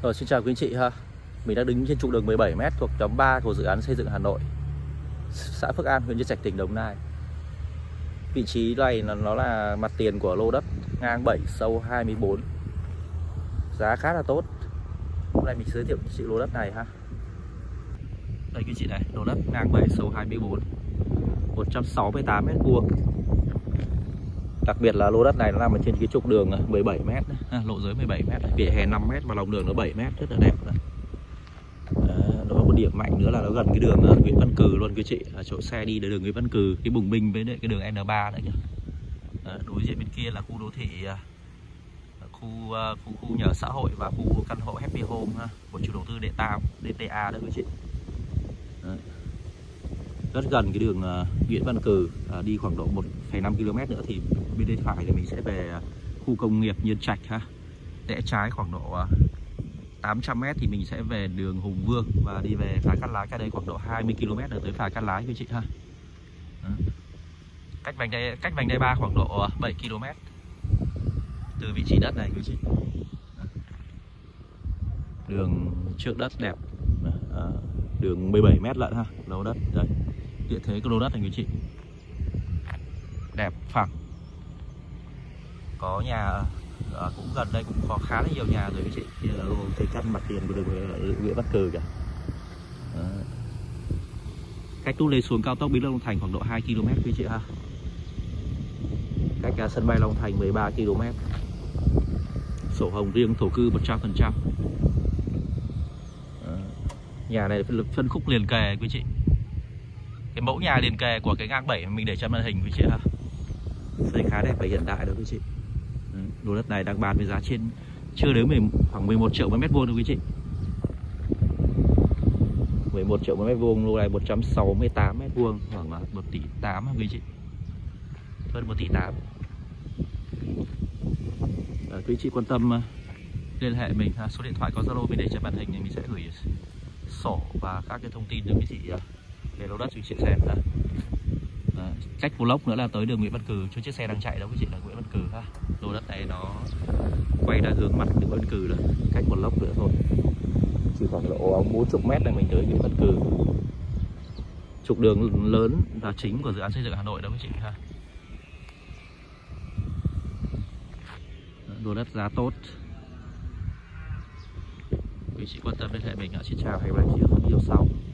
Xin chào quý anh chị ha. Mình đang đứng trên trục đường 17m thuộc nhóm 3 của dự án xây dựng Hà Nội, xã Phước An, huyện Nhân Trạch, tỉnh Đồng Nai. Vị trí này nó là mặt tiền của lô đất ngang 7 sâu 24. Giá khá là tốt. Hôm nay mình giới thiệu cho chị lô đất này ha. Đây quý chị này, lô đất ngang 7 sâu 24, 168m². Đặc biệt là lô đất này nó nằm ở trên cái trục đường 17m, lộ giới 17m, vỉa hè 5m và lòng đường nó 7m, rất là đẹp. Nó có một điểm mạnh nữa là nó gần cái đường Nguyễn Văn Cừ luôn quý chị, chỗ xe đi đường Nguyễn Văn Cừ, cái Bùng Binh với cái đường N3 nữa kìa. Đối diện bên kia là khu đô thị, khu nhà ở xã hội và khu căn hộ Happy Home của chủ đầu tư DTA đó quý chị. Rất gần cái đường Nguyễn Văn Cừ, đi khoảng độ 1,5 km nữa thì bên bên phải thì mình sẽ về khu công nghiệp Nhân Trạch ha. Rẽ trái khoảng độ 800m thì mình sẽ về đường Hùng Vương và đi về phà Cát Lái, cách đây khoảng độ 20 km là tới phà Cát Lái quý chị ha. Cách vành đai 3 khoảng độ 7 km từ vị trí đất này quý chị. Đường trước đất đẹp, đường 17m lận ha, lô đất đây, địa thế của lô đất này quý chị, đẹp phẳng, có nhà cũng gần đây, cũng có khá là nhiều nhà rồi quý chị. Đây là cái căn mặt tiền của đường Nguyễn Văn Cừ kìa. Cách lúc lên xuống cao tốc Bến Lức Long Thành khoảng độ 2 km quý chị ha. Cách sân bay Long Thành 13 km. Sổ hồng riêng, thổ cư 100%. Nhà này phân khúc liền kề quý chị. Cái mẫu nhà liền kề của cái ngang 7 mình để trên màn hình quý chị ha. Xây khá đẹp và hiện đại đó quý chị. Lô đất này đang bán với giá trên chưa đến khoảng 11 triệu m² thôi quý chị. 11 triệu m², lô này 168m², khoảng 1,8 tỷ quý chị. Hơn 1,8 tỷ. Quý chị quan tâm liên hệ mình, số điện thoại có Zalo mình để trên màn hình, thì mình sẽ gửi sổ và các cái thông tin cho quý chị về lô đất quý chị xem ha. Cách vlog nữa là tới đường Nguyễn Văn Cừ, cho chiếc xe đang chạy đó quý chị, là Nguyễn Văn Cừ ha. Lô đất này nó quay ra hướng mặt Nguyễn Văn Cừ, là cách một lốc nữa thôi, chỉ khoảng độ 40m là mình tới Nguyễn Văn Cừ. Trục đường lớn và chính của dự án xây dựng Hà Nội đó quý chị ha. Lô đất giá tốt, quý chị quan tâm liên hệ mình ạ. Xin chào, hẹn gặp lại chị ở video sau.